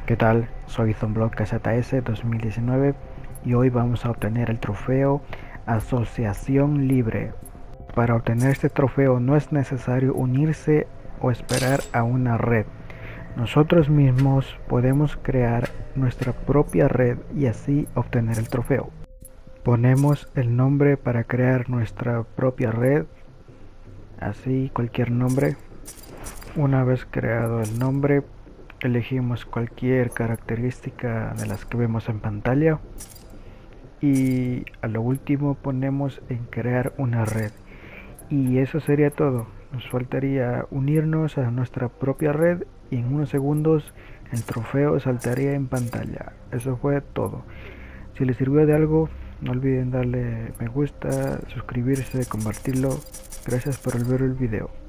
¿Qué tal? Soy Zonblog KZS 2019 y hoy vamos a obtener el trofeo Asociación Libre. Para obtener este trofeo no es necesario unirse o esperar a una red. Nosotros mismos podemos crear nuestra propia red y así obtener el trofeo. Ponemos el nombre para crear nuestra propia red, así cualquier nombre. Una vez creado el nombre, elegimos cualquier característica de las que vemos en pantalla y a lo último ponemos en crear una red, y eso sería todo. Nos faltaría unirnos a nuestra propia red y en unos segundos el trofeo saltaría en pantalla. Eso fue todo. Si les sirvió de algo, no olviden darle me gusta, suscribirse, compartirlo. Gracias por ver el video.